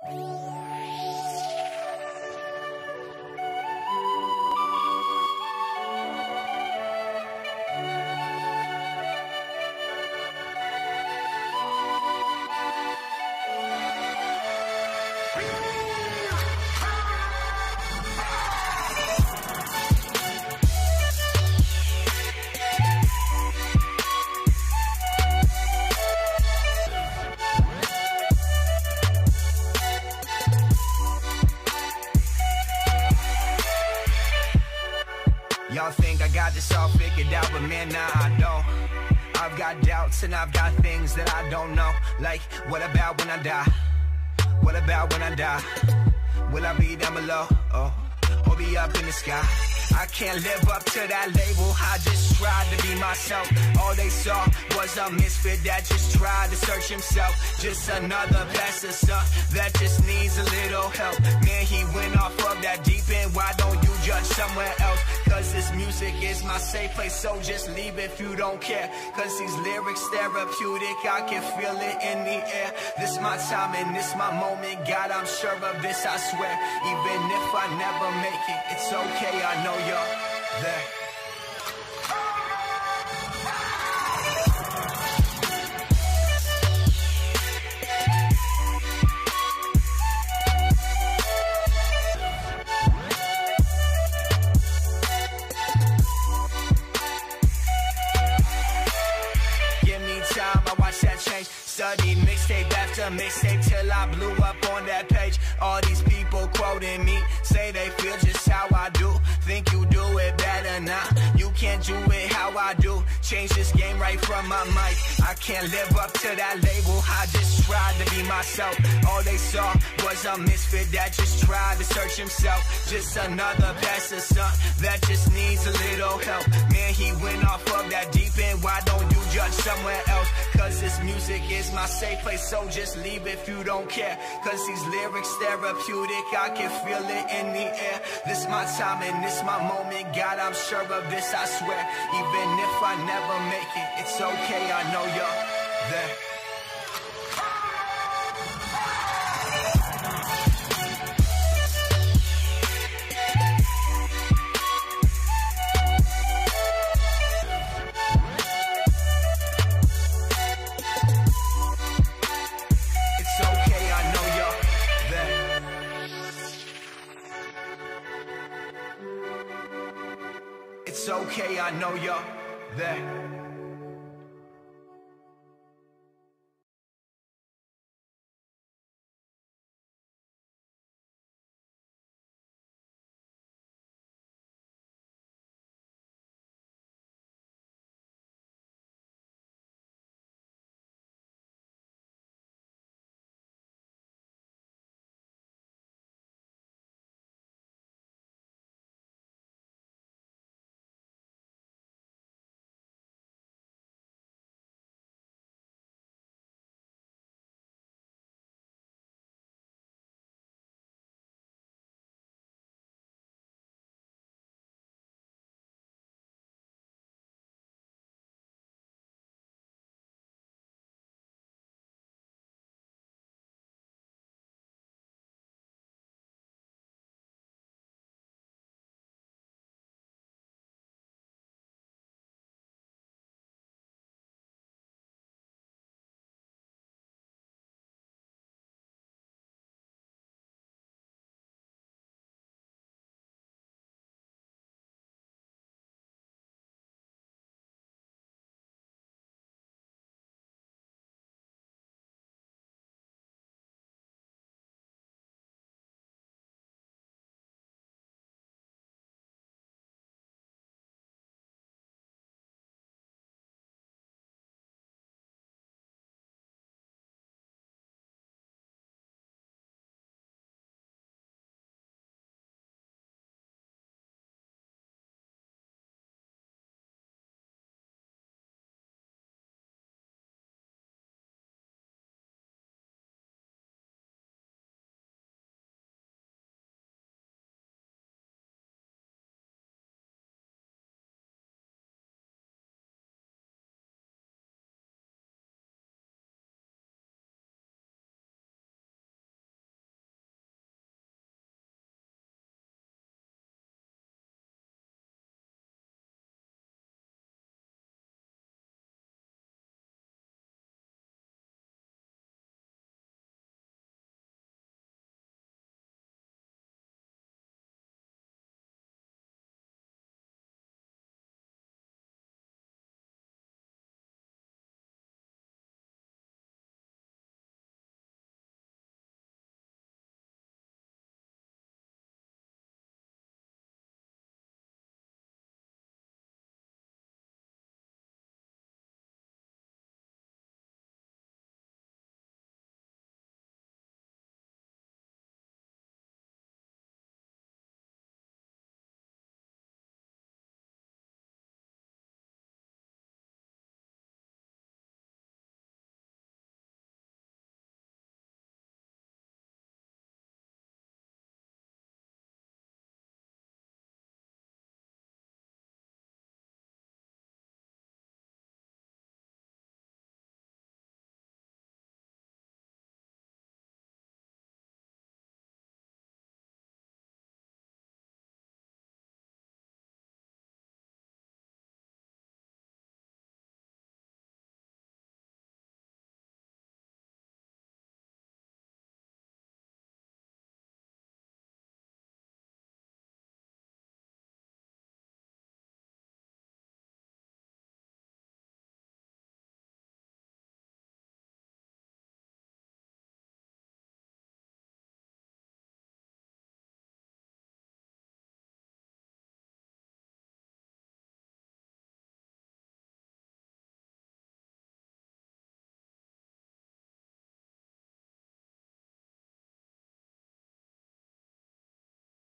Y'all think I got this all figured out, but man, nah, I don't. I've got doubts and I've got things that I don't know. Like, what about when I die? What about when I die? Will I be down below? Oh, or be up in the sky? I can't live up to that label, I just tried to be myself. All they saw was a misfit that just tried to search himself. Just another pastor son that just needs a little help. Man, he went off of that deep end, why don't you judge somewhere else? Cause this music is my safe place, so just leave if you don't care. Cause these lyrics therapeutic, I can feel it in the air. This my time and this my moment, God, I'm sure of this, I swear. Even if I never make it, it's okay, I know you're there. I watched that change, studied mixtape after mixtape till I blew up on that page. All these people quoting me, say they feel just how I do. Think you do it better now, you can't do it how I do. Change this game right from my mic, I can't live up to that label, I just tried to be myself. All they saw was a misfit that just tried to search himself. Just another pastor son that just needs a little help. Man, he went off of that deep end, why don't you judge somewhere else? Cause this music is my safe place, so just leave if you don't care. Cause these lyrics therapeutic, I can feel it in the air. This my time and this my moment, God, I'm sure of this, I swear. Even if I never make it, it's okay, I know you're there. It's okay, I know you're there.